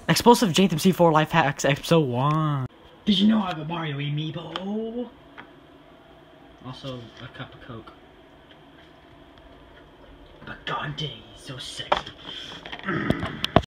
Explosive Jaytham SEE4 Life Hacks Episode 1. Did you know I have a Mario amiibo? Also, a cup of Coke. But God dang, he's so sexy.